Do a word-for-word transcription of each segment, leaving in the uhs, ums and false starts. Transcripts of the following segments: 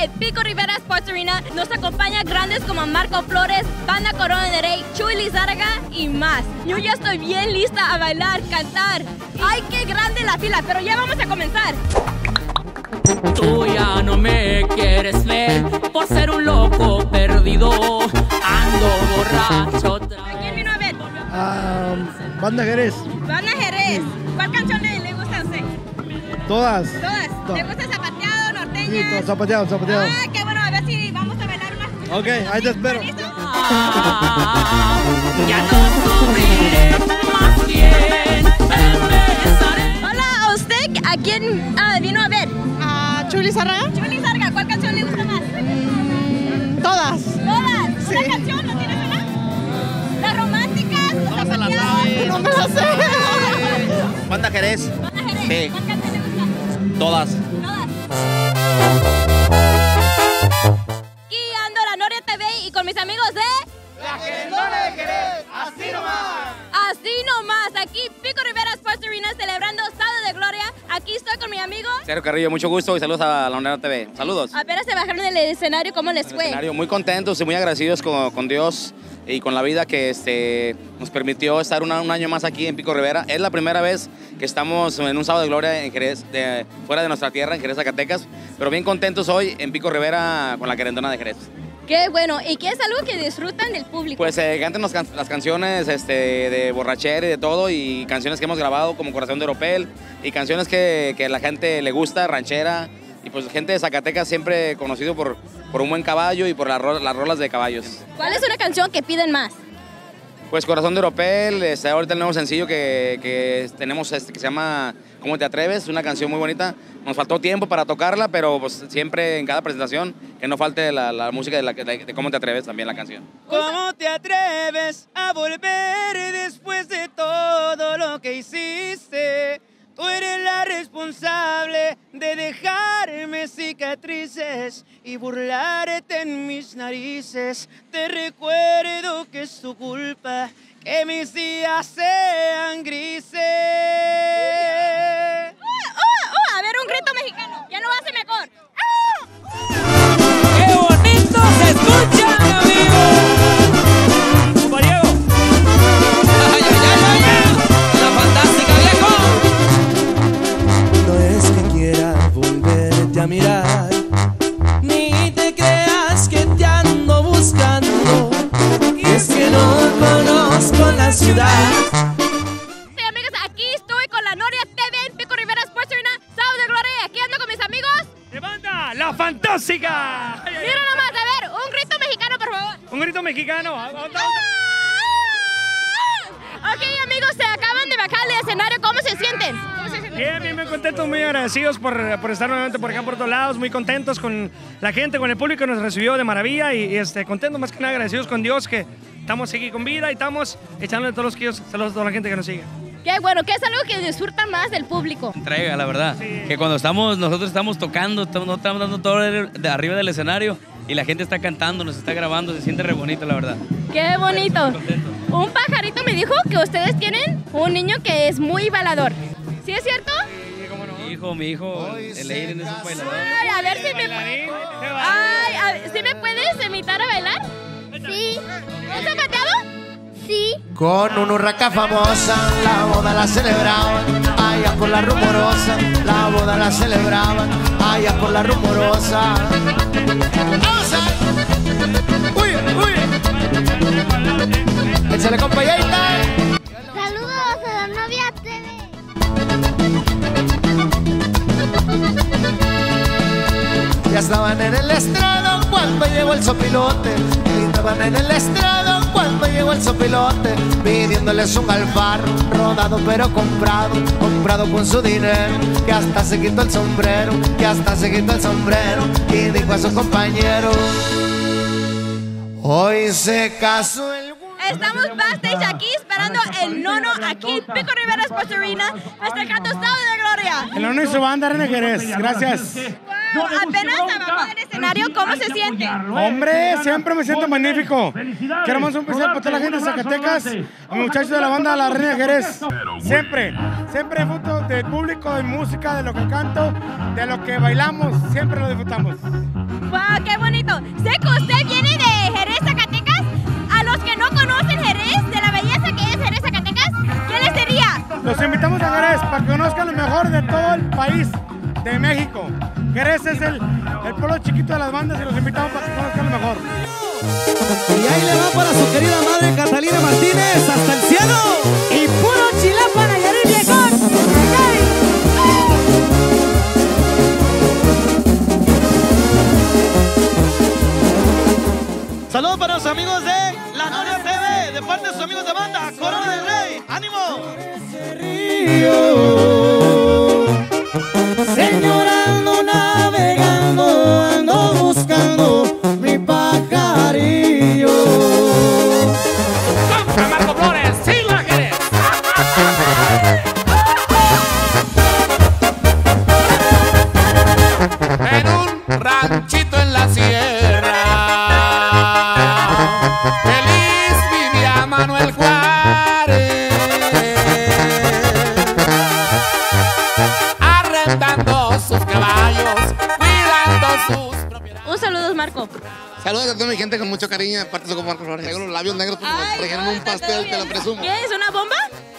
en Pico Rivera Sports Arena. Nos acompaña grandes como Marco Flores, Banda Corona de Rey, Chuy Lizárraga y más. Yo ya estoy bien lista a bailar, cantar. ¡Ay, qué grande la fila! Pero ya vamos a comenzar. Tú ya no me quieres ver por ser un loco perdido. Ando borracho. ¿A quién vino a ver? Um, Banda Jerez. Banda Jerez. ¿Cuál canción le, le gusta a usted? Todas. ¿Todas? To ¿Le gusta zapateado, norteña? Sí, todo zapateado, zapateado. Ah, qué bueno. A ver si vamos a bailar una. Ok, ahí te espero. ¿Listo? Ah, ya no sufriré más bien. Empezaré. Hola, ¿a usted a quién ah, vino a ver? ¿A Chuy Lizárraga? Chuy Lizárraga. ¿Cuál canción le gusta más? Mm, todas. ¿Todas? Sí. ¿Una canción? ¿No tienes una? ¿Las románticas? ¿Las zapateadas? No me la sé. Banda Jerez. ¿Banda Jerez? Sí. ¿Cuál canción le gusta? Todas. Todas. Aquí ando la Noria T V y con mis amigos de... La Querendona de Jerez, así nomás. Así nomás, aquí Pico Rivera Sports Arena celebrando Sábado de Gloria. Aquí estoy con mi amigo. Sergio Carrillo, mucho gusto y saludos a la Noria T V. Saludos. Apenas se bajaron del escenario, ¿cómo les fue? Escenario, muy contentos y muy agradecidos con, con Dios y con la vida que este, nos permitió estar una, un año más aquí en Pico Rivera. Es la primera vez que estamos en un Sábado de Gloria en Jerez, de, fuera de nuestra tierra, en Jerez, Zacatecas, pero bien contentos hoy en Pico Rivera con la Querendona de Jerez. Qué bueno, ¿y qué es algo que disfrutan del público? Pues eh, canten los can las canciones este, de borrachera y de todo, y canciones que hemos grabado como Corazón de Oropel, y canciones que, que a la gente le gusta, ranchera, y pues gente de Zacatecas siempre conocido por, por un buen caballo y por la ro las rolas de caballos. ¿Cuál es una canción que piden más? Pues Corazón de Oropel, este, ahorita el nuevo sencillo que, que tenemos este, que se llama ¿Cómo te atreves? Una canción muy bonita. Nos faltó tiempo para tocarla, pero pues siempre en cada presentación que no falte la, la música de, la, de, de Cómo te atreves, también la canción. ¿Cómo te atreves a volver después de todo lo que hiciste? Tú eres la responsable de dejarme cicatrices y burlarte en mis narices. Te recuerdo que es tu culpa que mis días sean grises. ¡Oh, oh, oh! A ver, un grito mexicano. Ya lo hace mejor. ¡Qué bonito se escucha, amigo! ¡Diego! ¡Ay, ay, ay, ay, ay! ¡La fantástica, viejo! No es que quiera volverte a mirar, ni te creas que te ando buscando, es que no conozco la ciudad. Sí, amigos, aquí estoy con la Noria T V en Pico Rivera Sports Arena, Sábado de Gloria, y aquí ando con mis amigos. ¡De banda! ¡La fantástica! Mira nomás, a ver, un grito mexicano, por favor. Un grito mexicano. Ok, amigos, se acaban de bajar del escenario. ¿Cómo se sienten? ¿Cómo se sienten? Bien, bien, muy contentos, muy agradecidos por, por estar nuevamente por acá por todos lados, muy contentos con la gente, con el público que nos recibió de maravilla y, y este, contentos más que nada, agradecidos con Dios que estamos aquí con vida y estamos echándole todos los killos, saludos a toda la gente que nos sigue. Qué bueno, ¿qué es algo que disfrutan más del público? Entrega, la verdad, Sí. que cuando estamos, nosotros estamos tocando, estamos, no estamos dando todo de arriba del escenario y la gente está cantando, nos está grabando, se siente re bonito, la verdad. Qué bonito. Contento. Un pajarito me dijo que ustedes tienen un niño que es muy bailador. ¿Sí es cierto? Mi hijo, mi hijo, el Eiren es un bailador. Ay, a ver si me... Ay, a ver, ¿sí me puedes invitar a bailar? Sí. ¿Un zapateado? Sí. Con una urraca famosa, la boda la celebraban, allá por la rumorosa, la boda la celebraban, allá por la rumorosa. ¡Vamos a ver! ¡Uy, uy! ¡Échale, compañerita! Saludos a la Novia T V. Ya estaban en el estrado cuando llegó el sopilote. Ya estaban en el estrado cuando llegó el sopilote, pidiéndoles un alfarro, rodado pero comprado, comprado con su dinero, que hasta se quitó el sombrero, que hasta se quitó el sombrero, y dijo a su compañero: hoy se casó el... Estamos backstage aquí esperando el nono aquí en Pico Rivera Sports Arena, festejando Sábado de Gloria. El nono y su banda René Jerez. Gracias. Wow, apenas abajo del escenario, ¿cómo se siente? Hombre, siempre me siento magnífico. Queremos un especial para toda la gente de Zacatecas, a mis muchachos de la banda La Reina Jerez. Siempre, siempre disfruto del público, de música, de lo que canto, de lo que bailamos, siempre lo disfrutamos. ¡Wow, qué bonito! Sé que usted viene de Jerez, Zacatecas. A los que no conocen Jerez, de la belleza que es Jerez, Zacatecas, ¿qué les diría? Los invitamos a Jerez para que conozcan lo mejor de todo el país de México. Jerez es el, el pueblo chiquito de las bandas y los invitamos para que conozcan lo mejor. Y ahí le va para su querida madre Catalina Martínez, hasta el cielo. Y puro chilapa Nayarit viejón. Saludos para los amigos de La Noria T V, de parte de sus amigos de banda, Corona del Rey. ¡Ánimo! Señora, ando navegando, ando buscando mi pajarillo. ¡Compra Marco Flores! ¡Sí lo querés! En un ranchito en la sierra, feliz vivía Manuel Juárez, arrendando sus caballos, cuidando sus propiedades. Un saludo, Marco. Saludos a toda mi gente con mucho cariño, de parte de su Marco Flores. Tengo los labios negros porque me trajeron un pastel, te lo presumo. ¿Qué es, una bomba?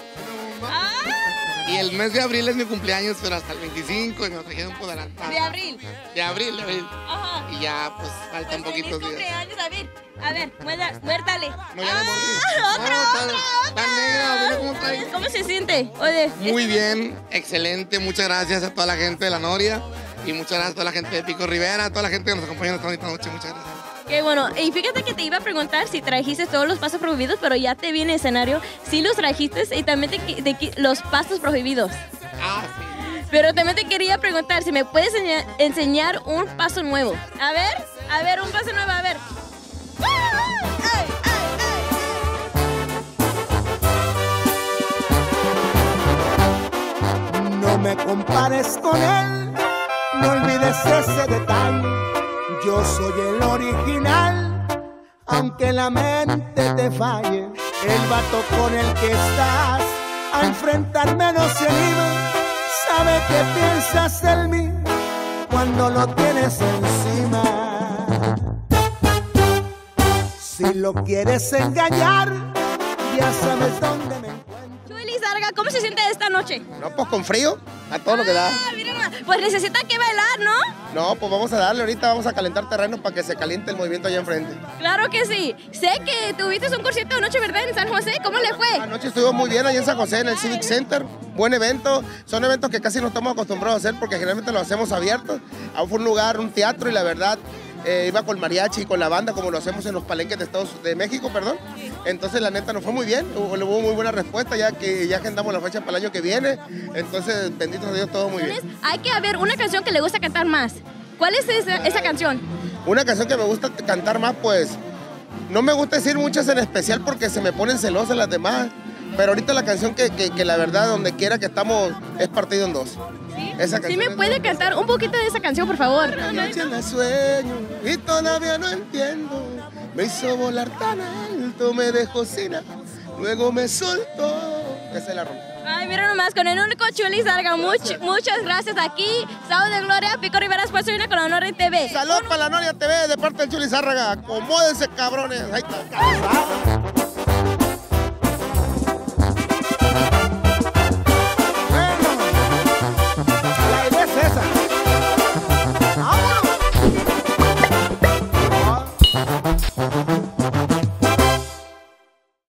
Y el mes de abril es mi cumpleaños, pero hasta el veinticinco y me lo trajeron por adelantado. ¿De abril? De abril, de abril. Ajá. Y ya, pues, faltan Pues poquitos feliz días. cumpleaños, David. A ver, muerda- muérdale. No, ya le mordí. Ah, otra, No, otra, está- otra. está negra, mira cómo está ahí. ¿Cómo se siente? Oye, Muy bien, excelente. Muchas gracias a toda la gente de La Noria y muchas gracias a toda la gente de Pico Rivera, a toda la gente que nos acompaña esta bonita noche. Muchas gracias. qué bueno. Y fíjate que te iba a preguntar si trajiste todos los pasos prohibidos, pero ya te vi en el escenario. Sí los trajiste y también te, qui- te qui- los pasos prohibidos. Ah, sí. Pero también te quería preguntar si me puedes enseñar, enseñar un paso nuevo. A ver, a ver, un paso nuevo, a ver. ¡Ay, No me compares con él, no olvides ese detalle. Yo soy el original, aunque la mente te falle. El vato con el que estás a enfrentarme no se anima. Sabe que piensas en mí cuando lo tienes encima. Si lo quieres engañar, ya sabes dónde me encuentro. Chuy Lizárraga, ¿cómo se siente esta noche? No, pues con frío, a todo lo que da. Ah, mira nomás. Pues necesita que bailar, ¿no? No, pues vamos a darle ahorita, vamos a calentar terreno para que se caliente el movimiento allá enfrente. Claro que sí. Sé que tuviste un concierto anoche, ¿verdad? En San José. ¿Cómo le fue? Anoche estuvo muy bien allá en San José, en el Civic Center. Buen evento. Son eventos que casi no estamos acostumbrados a hacer porque generalmente lo hacemos abiertos. Aún fue un lugar, un teatro y la verdad eh, iba con mariachi y con la banda como lo hacemos en los palenques de Estados de México, perdón. Entonces la neta nos fue muy bien, hubo, hubo muy buena respuesta ya que ya agendamos la fecha para el año que viene. Entonces, bendito sea Dios, todo muy bien. Hay que haber una canción que le gusta cantar más. ¿Cuál es esa, esa canción? Una canción que me gusta cantar más, pues, no me gusta decir muchas en especial porque se me ponen celosas las demás, pero ahorita la canción que, que, que la verdad, donde quiera que estamos, es partido en dos. ¿Sí? Esa ¿Sí canción me es- puede cantar un poquito de esa canción, por favor? Una noche la sueño y todavía no entiendo, me hizo volar tan alto, me dejó sin nada, luego me soltó. Esa es la rompe. Ay, mira nomás, con el único Chuy Lizárraga. Much, muchas gracias aquí. Sábado de Gloria, Pico Rivera, Esfuerzo y una con la Noria T V. Salud para la Noria T V de parte del Chuy Lizárraga. Acomódense, cabrones. Ahí está.